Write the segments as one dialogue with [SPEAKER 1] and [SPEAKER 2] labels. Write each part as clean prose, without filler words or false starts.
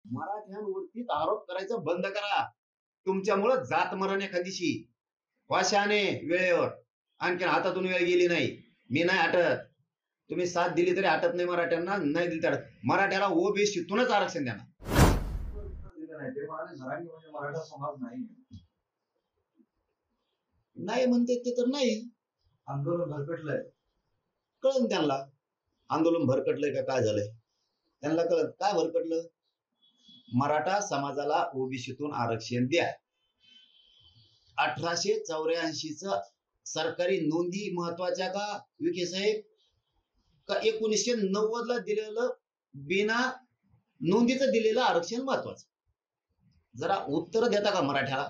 [SPEAKER 1] मराठ्यांवरतीच आरोप करायचं बंद करा. तुमच्यामुळं जात मरण एखादीशी. वाशाने वेळेवर. आणखीन हातातून वेळ गेली नाही. मी नाही हटत. तुम्ही साथ दिली तरी हटत नाही मराठ्यांना, नाही दिली तर मराठ्याला ओबीसीतूनच आरक्षण देणार.
[SPEAKER 2] मराठा समाज
[SPEAKER 1] नाही म्हणते ते तर नाही.
[SPEAKER 2] आंदोलन भरकटलंय.
[SPEAKER 1] कळन त्यांना आंदोलन भरकटलंय का काय झालंय त्यांना कळत. काय भरकटलं? मराठा समाजाला ओबीसीतून आरक्षण द्या. 1884 सरकारी नोंदी महत्वाच्या का विखे साहेब, का 1990 दिलेलं बिना नोंदीचं दिलेलं आरक्षण महत्वाचं? जरा उत्तर देता का मराठ्याला?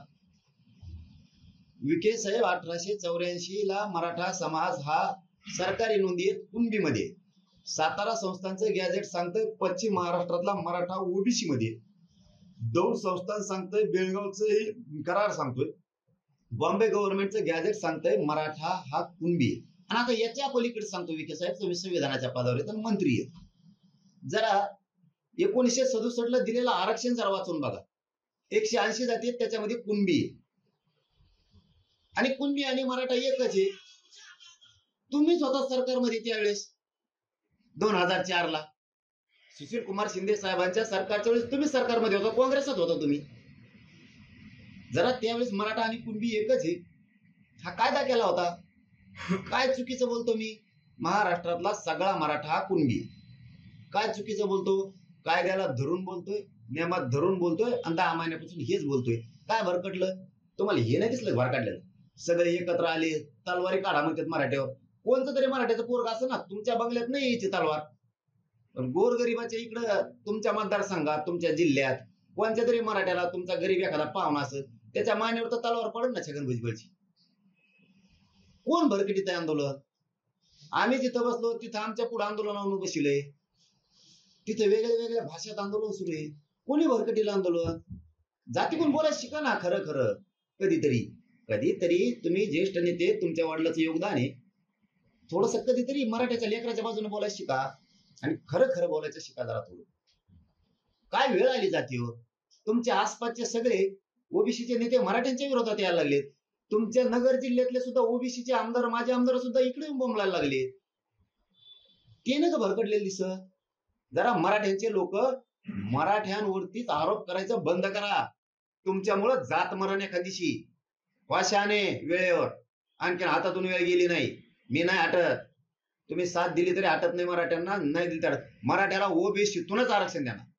[SPEAKER 1] विखे साहेब, 1884 मराठा समाज हा सरकारी नोंदी आहेत कुणबीमध्ये. सातारा संस्थांचं गॅझेट सांगतंय पश्चिम महाराष्ट्रातला मराठा ओबीसी मध्ये. दौंड संस्थान सांगतंय बेळगावचं करार सांगतोय. बॉम्बे गव्हर्नमेंटचं गॅझेट सांगतंय मराठा हा कुणबी. आणि आता याच्या पलीकडे सांगतो विखे साहेब, तुम्ही संविधानाच्या पदावर आहेत आणि मंत्री आहेत. जरा 1967 दिलेलं आरक्षण जरा वाचून बघा. 180 जाती आहेत त्याच्यामध्ये कुणबी आहे. आणि कुणबी आणि मराठा एकच आहे. तुम्हीच होता सरकारमध्ये त्यावेळेस 2004 सुशील कुमार शिंदे साहेबांच्या सरकारच्या वेळेस तुम्ही सरकारमध्ये होता, काँग्रेसात होता तुम्ही. जरा त्यावेळेस मराठा आणि कुणबी एकच आहे. हा कायदा केला होता. काय चुकीचं बोलतो मी? महाराष्ट्रातला सगळा मराठा हा कुणबी. काय चुकीचं बोलतो? कायद्याला धरून बोलतोय, नियमात धरून बोलतोय आणि 10 महिन्यापासून हेच बोलतोय. काय भरकटलं तुम्हाला? हे नाही दिसलं भरकटलेलं? सगळे एकत्र आले, तलवारी काढा म्हणतात मराठ्यावर. कोणतं तरी मराठ्याचं पोरग असं ना, तुमच्या बंगल्यात नाही यायची तलवार, पण गोरगरिबाच्या इकडं तुमच्या मतदारसंघात तुमच्या जिल्ह्यात कोणत्या तरी मराठ्याला तुमचा गरीब एखादा पाहुणा असत त्याच्या मानेवर तर तलवार पडत ना छगन भुजबळची. कोण भरकटीत आहे आंदोलन? आम्ही जिथं बसलो तिथं आमच्या पुढे आंदोलनावर बसले. तिथं वेगळ्या वेगळ्या भाषेत आंदोलन सुरू आहे. कोणी भरकटीला आंदोलन? जाती पण बोलायला शिका ना. खरं खरं कधीतरी तुम्ही ज्येष्ठ नेते, तुमच्या वडिलांचं योगदान आहे. थोडस कधीतरी मराठ्याच्या लेकराच्या बाजूने बोलायला शिका आणि खरं खरं बोलायचं शिका जरा थोडं. काय वेळ आली जातीवर? तुमच्या आसपासचे सगळे ओबीसीचे नेते मराठ्यांच्या विरोधात यायला लागलेत. तुमच्या नगर जिल्ह्यातले सुद्धा ओबीसीचे आमदार, माझे आमदार सुद्धा इकडे बोंबलायला लागले. ते नाही का भरकटलेले दिसत? जरा मराठ्यांचे लोक मराठ्यांवरतीच आरोप करायचं बंद करा. तुमच्यामुळं जात मरण एखादीशी. वाशाने वेळेवर. आणखीन हातातून वेळ गेली नाही. मी नाही हटत. तुम्ही साथ दिली तरी हटत नाही मराठ्यांना, नाही दिली तर मराठ्याला ओबीसीतूनच आरक्षण देणार.